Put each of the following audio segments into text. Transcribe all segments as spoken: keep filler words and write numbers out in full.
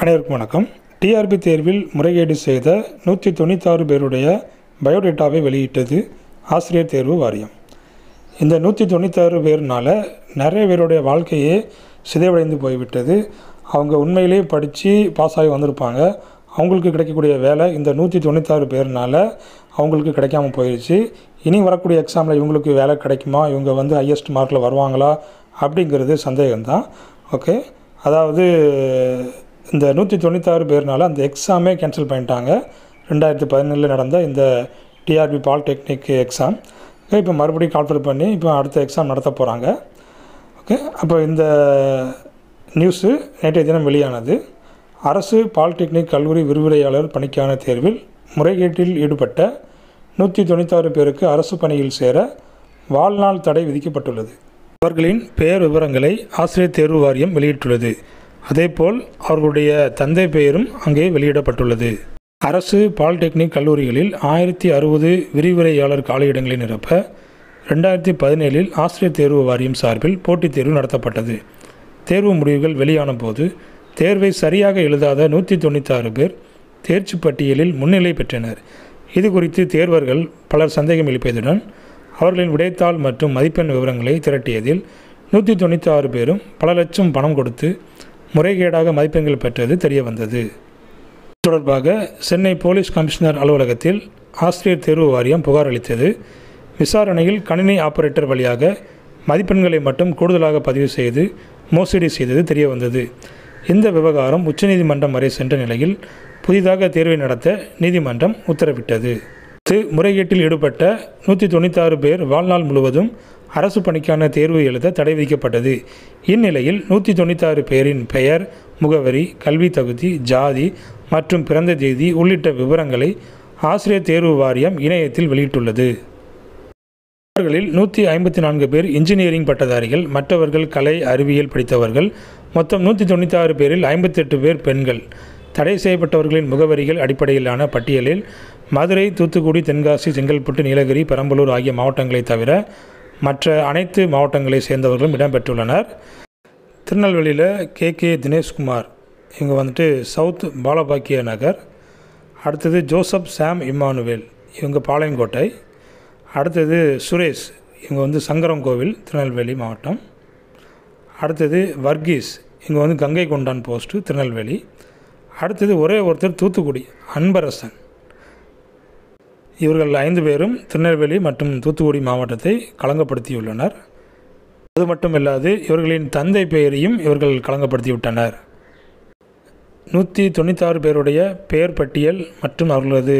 அனைவருக்கும் வணக்கம். டிஆர்பி தேர்வில் முறைகேடு செய்த நூற்றி தொண்ணூத்தாறு பேருடைய பயோடேட்டாவை வெளியிட்டது ஆசிரியர் தேர்வு வாரியம். இந்த நூற்றி தொண்ணூத்தாறு பேர்னால் நிறைய பேருடைய வாழ்க்கையே சிதைவடைந்து போய்விட்டது. அவங்க உண்மையிலே படித்து பாஸ் ஆகி வந்திருப்பாங்க. அவங்களுக்கு கிடைக்கக்கூடிய வேலை இந்த நூற்றி தொண்ணூத்தாறு பேர்னால் அவங்களுக்கு கிடைக்காம போயிடுச்சு. இனி வரக்கூடிய எக்ஸாமில் இவங்களுக்கு வேலை கிடைக்குமா, இவங்க வந்து ஹையஸ்ட் மார்க்கில் வருவாங்களா அப்படிங்கிறது சந்தேகம்தான். ஓகே, அதாவது இந்த நூற்றி தொண்ணூத்தாறு பேர்னால் அந்த எக்ஸாமே கேன்சல் பண்ணிட்டாங்க. ரெண்டாயிரத்தி பதினேழில் நடந்த இந்த டிஆர்பி பாலிடெக்னிக் எக்ஸாம் இப்போ மறுபடியும் கால்ஃபர் பண்ணி இப்போ அடுத்த எக்ஸாம் நடத்த போகிறாங்க. ஓகே, அப்போ இந்த நியூஸு நேற்றைய தினம் வெளியானது. அரசு பாலிடெக்னிக் கல்லூரி விரிவுரையாளர் பணிக்கான தேர்வில் முறைகேட்டில் ஈடுபட்ட நூற்றி தொண்ணூத்தாறு பேருக்கு அரசு பணியில் சேர வாழ்நாள் தடை விதிக்கப்பட்டுள்ளது. அவர்களின் பெயர் விவரங்களை ஆசிரியர் தேர்வு வாரியம் வெளியிட்டுள்ளது. அதேபோல் அவர்களுடைய தந்தை பெயரும் அங்கே வெளியிடப்பட்டுள்ளது. அரசு பாலிடெக்னிக் கல்லூரிகளில் ஆயிரத்தி அறுபது விரிவுரையாளர் காலியிடங்களை நிரப்ப ரெண்டாயிரத்தி பதினேழில் ஆசிரியர் தேர்வு வாரியம் சார்பில் போட்டித் தேர்வு நடத்தப்பட்டது. தேர்வு முடிவுகள் வெளியான போது தேர்வை சரியாக எழுதாத நூற்றி தொண்ணூத்தாறு பேர் தேர்ச்சி பட்டியலில் முன்னிலை பெற்றனர். இது குறித்து தேர்வர்கள் பலர் சந்தேகம் எழுப்பியதுடன் அவர்களின் விடைத்தாள் மற்றும் மதிப்பெண் விவரங்களை திரட்டியதில் நூற்றி தொண்ணூற்றி ஆறு பேரும் பல லட்சம் பணம் கொடுத்து முறைகேடாக மதிப்பெண்கள் பெற்றது தெரிய வந்தது. தொடர்பாக சென்னை போலீஸ் கமிஷனர் அலுவலகத்தில் ஆசிரியர் தேர்வு வாரியம் புகார் அளித்தது. விசாரணையில் கணினி ஆபரேட்டர் வழியாக மதிப்பெண்களை மட்டும் கூடுதலாக பதிவு செய்து மோசடி செய்தது தெரிய வந்தது. இந்த விவகாரம் உச்சநீதிமன்றம் வரை சென்ற நிலையில் புதிதாக தேர்வை நடத்த நீதிமன்றம் உத்தரவிட்டது. முறைகேட்டில் ஈடுபட்ட நூற்றி தொண்ணூத்தாறு பேர் வாழ்நாள் முழுவதும் அரசு பணிக்கான தேர்வு எழுத தடை விதிக்கப்பட்டது. இந்நிலையில் நூற்றி தொண்ணூத்தாறு பேரின் பெயர், முகவரி, கல்வி தகுதி, ஜாதி மற்றும் பிறந்த தேதி உள்ளிட்ட விவரங்களை ஆசிரியர் தேர்வு வாரியம் இணையத்தில் வெளியிட்டுள்ளது. அவர்களில் நூற்றி ஐம்பத்தி நான்கு பேர் இன்ஜினியரிங் பட்டதாரிகள், மற்றவர்கள் கலை அறிவியல் படித்தவர்கள். மொத்தம் நூற்றி தொண்ணூத்தாறு பேரில் ஐம்பத்தெட்டு பேர் பெண்கள். தடை செய்யப்பட்டவர்களின் முகவரிகள் அடிப்படையிலான பட்டியலில் மதுரை, தூத்துக்குடி, தென்காசி, செங்கல்பட்டு, நீலகிரி, பெரம்பலூர் ஆகிய மாவட்டங்களை தவிர மற்ற அனைத்து மாவட்டங்களை சேர்ந்தவர்களும் இடம்பெற்றுள்ளனர். திருநெல்வேலியில் கே கே தினேஷ்குமார், இவங்க வந்துட்டு சவுத் பாலபாக்கிய நகர். அடுத்தது ஜோசப் சாம் இம்மானுவேல், இவங்க பாளையங்கோட்டை. அடுத்தது சுரேஷ், இவங்க வந்து சங்கரங்கோவில், திருநெல்வேலி மாவட்டம். அடுத்தது வர்கீஸ், இவங்க வந்து கங்கை கொண்டான் போஸ்ட்டு, திருநெல்வேலி. அடுத்தது ஒரே ஒருத்தர் தூத்துக்குடி, அன்பரசன். இவர்கள் ஐந்து பேரும் திருநெல்வேலி மற்றும் தூத்துக்குடி மாவட்டத்தை களங்கப்படுத்தியுள்ளனர். அது மட்டுமில்லாது இவர்களின் தந்தை பெயரையும் இவர்கள் களங்கப்படுத்திவிட்டனர். நூற்றி தொண்ணூத்தாறு பேருடைய பெயர் பட்டியல் மற்றும் அவர்களது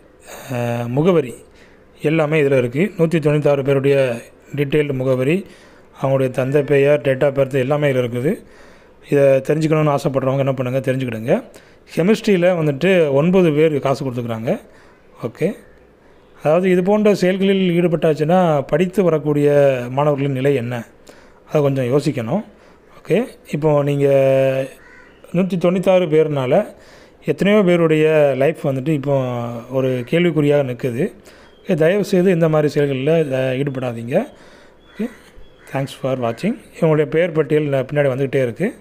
முகவரி எல்லாமே இதில் இருக்குது. நூற்றி தொண்ணூத்தாறு பேருடைய டீட்டெயில்டு முகவரி, அவங்களுடைய தந்தை பெயர், டேட் ஆஃப் பர்த் எல்லாமே இதில் இருக்குது. இதை தெரிஞ்சுக்கணுன்னு ஆசைப்படுறவங்க என்ன பண்ணுங்கள், தெரிஞ்சுக்கிடுங்க. கெமிஸ்ட்ரியில் வந்துட்டு ஒன்பது பேர் காசு கொடுத்துக்குறாங்க. ஓகே, அதாவது இது போன்ற செயல்களில் ஈடுபட்டாச்சுன்னா படித்து வரக்கூடிய மாணவர்களின் நிலை என்ன, அதை கொஞ்சம் யோசிக்கணும். ஓகே, இப்போது நீங்கள் நூற்றி தொண்ணூத்தாறு பேர்னால் எத்தனையோ பேருடைய லைஃப் வந்துட்டு இப்போ ஒரு கேள்விக்குறியாக நிற்குது. தயவுசெய்து இந்த மாதிரி செயல்களில் ஈடுபடாதீங்க. ஓகே, தேங்க்ஸ் ஃபார் வாட்சிங். இவங்களுடைய பெயர் பட்டியல் பின்னாடி வந்துக்கிட்டே இருக்குது.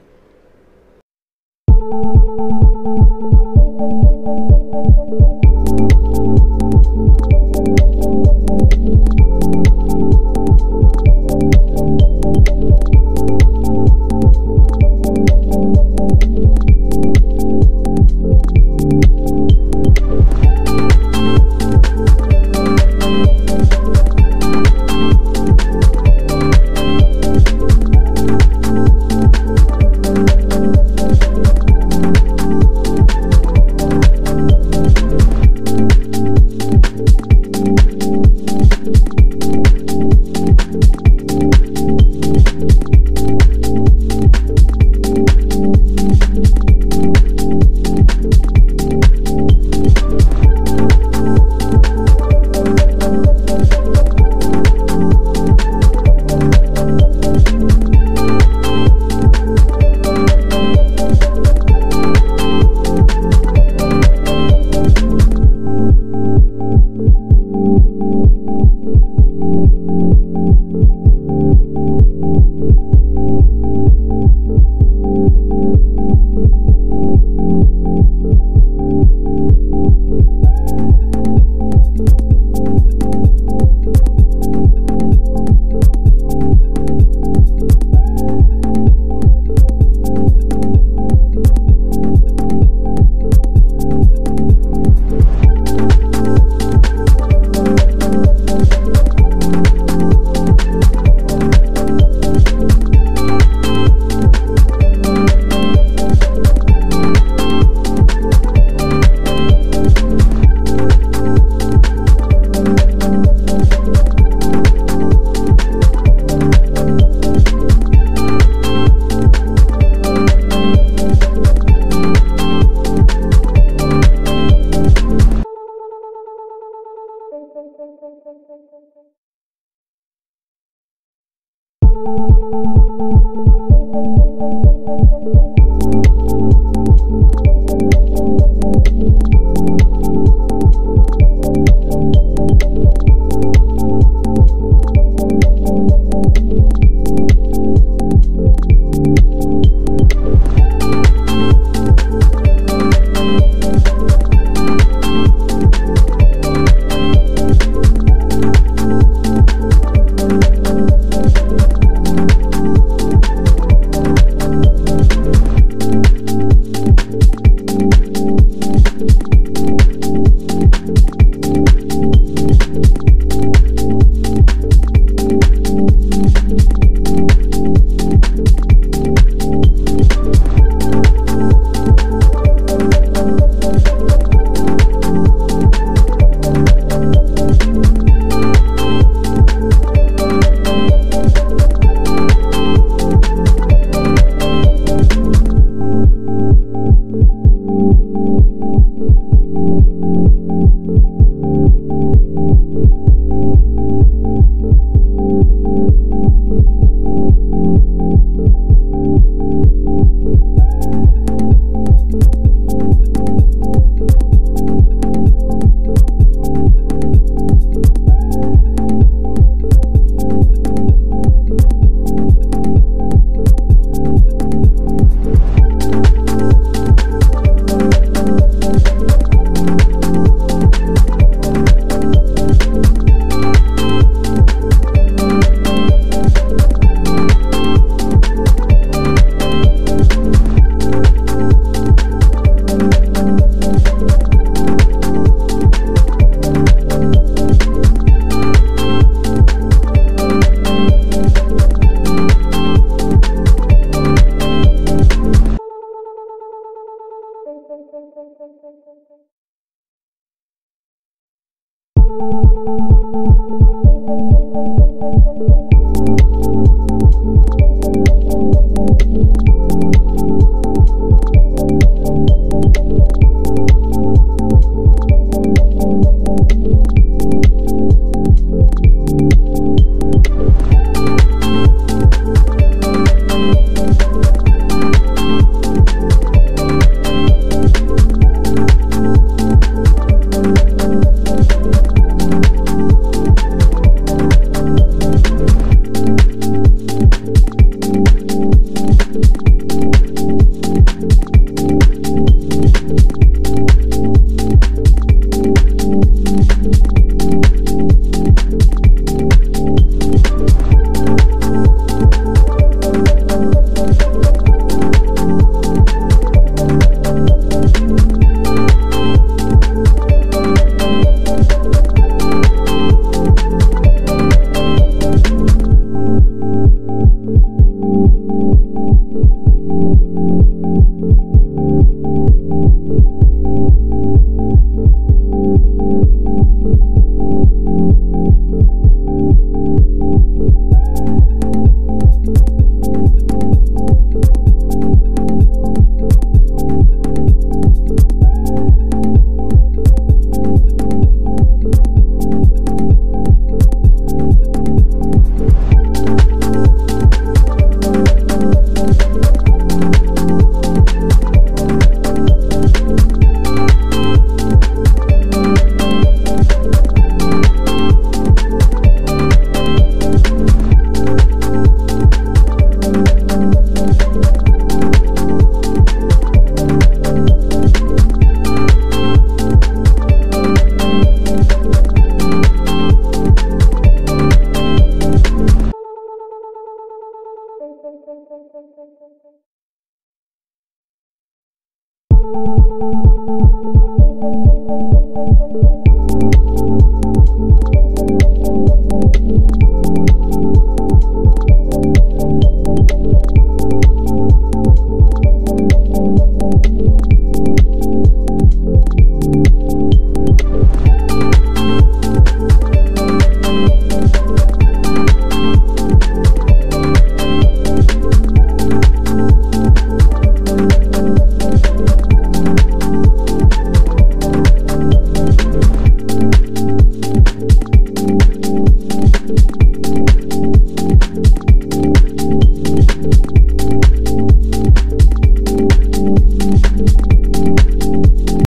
Thank you.